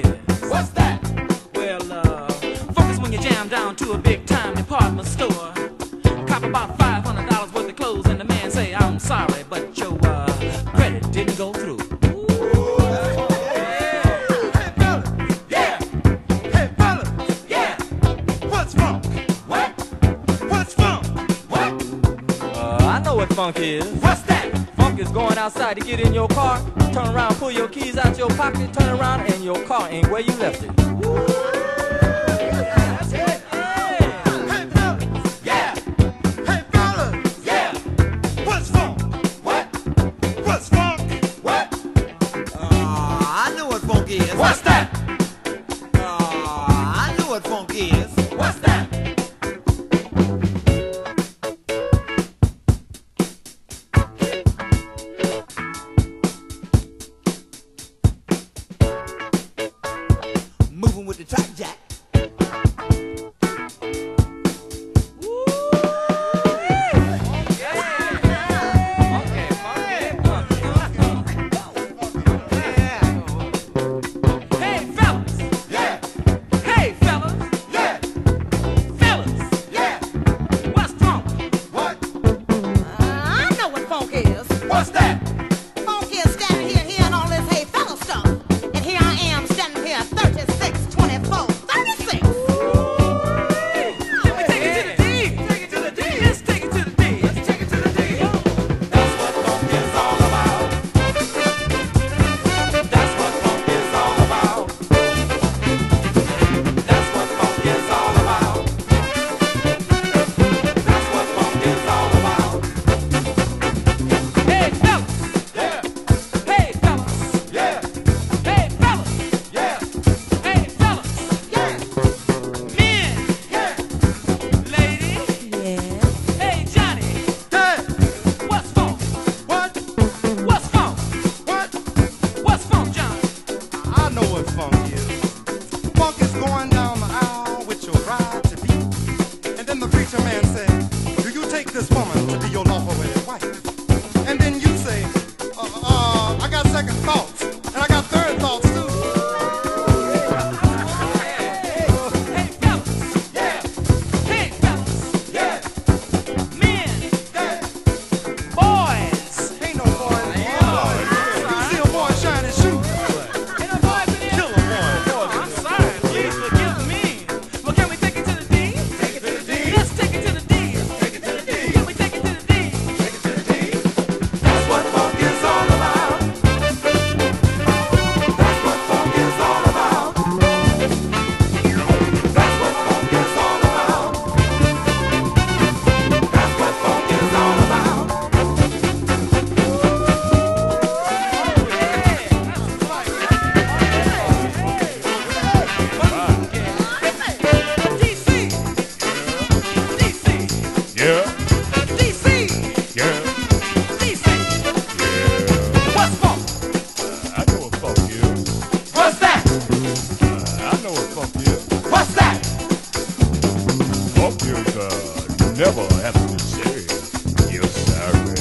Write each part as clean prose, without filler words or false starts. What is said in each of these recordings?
What's that? Well, funk is when you jam down to a big time department store, cop about $500 worth of clothes, and the man say, "I'm sorry, but your credit didn't go through." I know what funk is. What's that? Funk is going outside to get in your car, turn around, pull your keys out your pocket, turn around, and your car ain't where you left it. That's it. Hey. Hey, fellas. Yeah. Hey, fellas. Yeah. What's funk? What? What's funk? What? I know what funk is. What's that? I know what funk is. What's that? Moving with the track jack. Hey, fellas. Yeah. Hey, fellas. Yeah. Fellas. Yeah. What's funk? What? I know what funk is. What's that? Funk is standing here hearing all this hey fella stuff. And here I am standing here 36, 24, 36. Let me take it to the D. Take it to the D. Let's take it to the D. Let's take it to the D. That's what funk is all about. That's what funk is all about. That's what funk is all about. That's what funk is all about. Hey, fellas. Yeah. Hey, fellas. Yeah. Hey, fellas. Yeah. Hey, fellas. Yeah. Men. Yeah. Lady. Yeah. Hey, Johnny. Hey. What's funk? What? What's funk? What? What's funk, Johnny? I know what funk is. Funk is going down the aisle with your bride to be. And then the preacher man said, "Do you take this woman to be your lawful wedded wife?" And then you say, I got second thoughts. And I got third thoughts too. Hey, fellas. Yeah. Hey, fellas. Yeah. Men. Yeah. Boys. Ain't no boy in the world. You see a boy shining shoes. Ain't no boys in here? Kill a boy. Oh, I'm sorry. Please forgive me. Well, can we take it to the D? Take it to the D. Let's take it to the D. Take it to the D. Can we take it to the D? Take it to the D. That's what funk is all about. That's what funk is all about. That's what funk is all about. That's what funk is all about. DC. DC. Yeah, DC. yeah, DC. yeah. What's funk? I know what funk is. What's that? I know what funk is. What's that? Funk is never having to say, "Yes, sorry."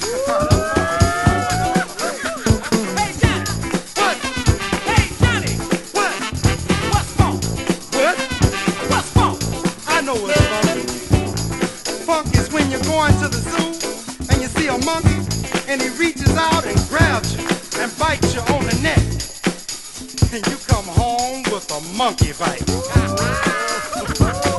Hey, Johnny. What? Hey, Johnny. What? What's funk? What? What's funk? I know what funk is. Funk is when you're going to the zoo and you see a monkey and he reaches out and grabs you and bites you on the neck. And you come home with a monkey bite.